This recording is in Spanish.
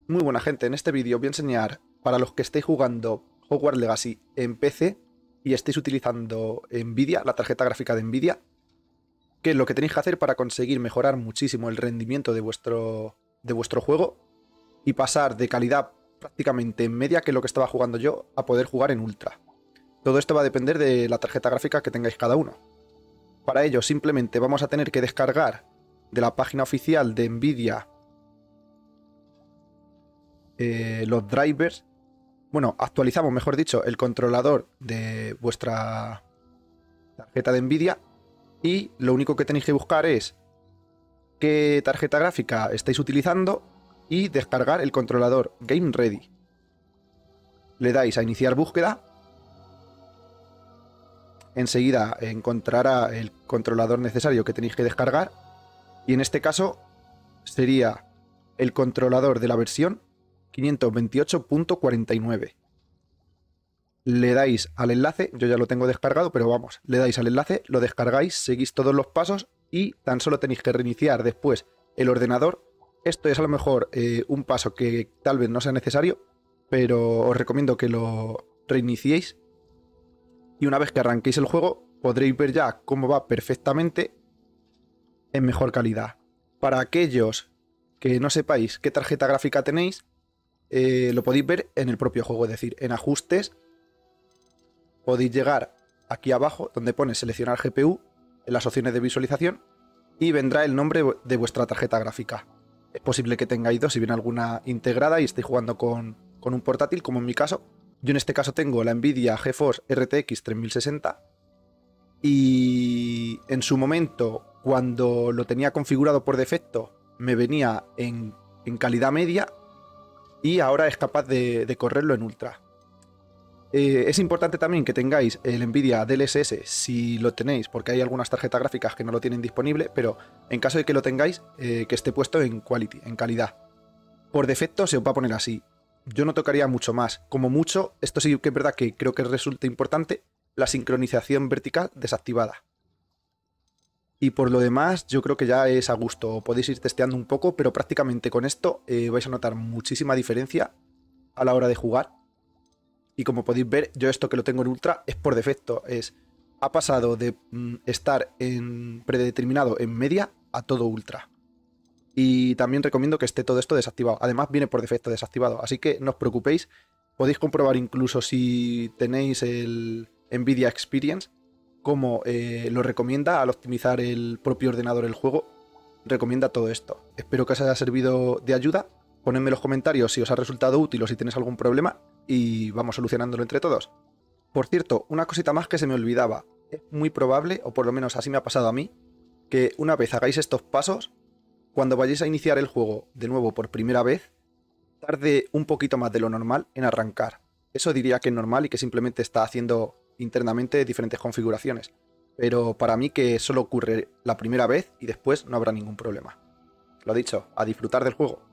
Muy buena gente, en este vídeo os voy a enseñar para los que estéis jugando Hogwarts Legacy en PC y estéis utilizando Nvidia, la tarjeta gráfica de Nvidia, qué es lo que tenéis que hacer para conseguir mejorar muchísimo el rendimiento de vuestro juego y pasar de calidad prácticamente en media, que es lo que estaba jugando yo, a poder jugar en ultra. Todo esto va a depender de la tarjeta gráfica que tengáis cada uno. Para ello simplemente vamos a tener que descargar de la página oficial de Nvidia los drivers. Bueno, actualizamos, mejor dicho, el controlador de vuestra tarjeta de Nvidia y lo único que tenéis que buscar es qué tarjeta gráfica estáis utilizando y descargar el controlador Game Ready. Le dais a iniciar búsqueda. Enseguida encontrará el controlador necesario que tenéis que descargar y en este caso sería el controlador de la versión 528.49. Le dais al enlace, yo ya lo tengo descargado, pero vamos, le dais al enlace, lo descargáis, seguís todos los pasos y tan solo tenéis que reiniciar después el ordenador. Esto es a lo mejor un paso que tal vez no sea necesario, pero os recomiendo que lo reiniciéis y una vez que arranquéis el juego podréis ver ya cómo va perfectamente en mejor calidad. Para aquellos que no sepáis qué tarjeta gráfica tenéis, lo podéis ver en el propio juego, es decir, en ajustes podéis llegar aquí abajo donde pone seleccionar GPU en las opciones de visualización y vendrá el nombre de vuestra tarjeta gráfica. Es posible que tengáis dos si viene alguna integrada y estéis jugando con un portátil, como en mi caso. Yo en este caso tengo la Nvidia GeForce RTX 3060 y en su momento, cuando lo tenía configurado por defecto, me venía en calidad media y ahora es capaz de correrlo en ultra. Es importante también que tengáis el Nvidia DLSS si lo tenéis, porque hay algunas tarjetas gráficas que no lo tienen disponible, pero en caso de que lo tengáis, que esté puesto en quality, en calidad. Por defecto se os va a poner así. Yo no tocaría mucho más. Como mucho, esto sí que es verdad que creo que resulta importante, la sincronización vertical desactivada. Y por lo demás, yo creo que ya es a gusto. Podéis ir testeando un poco, pero prácticamente con esto vais a notar muchísima diferencia a la hora de jugar. Y como podéis ver, yo esto que lo tengo en ultra es por defecto. Ha pasado de estar en predeterminado en media a todo ultra. Y también recomiendo que esté todo esto desactivado. Además viene por defecto desactivado, así que no os preocupéis. Podéis comprobar incluso si tenéis el Nvidia Experience cómo lo recomienda al optimizar el propio ordenador el juego. Recomienda todo esto. Espero que os haya servido de ayuda. Ponedme en los comentarios si os ha resultado útil o si tenéis algún problema y vamos solucionándolo entre todos. Por cierto, una cosita más que se me olvidaba. Es muy probable, o por lo menos así me ha pasado a mí, que una vez hagáis estos pasos, cuando vayáis a iniciar el juego de nuevo por primera vez, tarde un poquito más de lo normal en arrancar. Eso diría que es normal y que simplemente está haciendo internamente diferentes configuraciones. Pero para mí que solo ocurre la primera vez y después no habrá ningún problema. Lo dicho, a disfrutar del juego.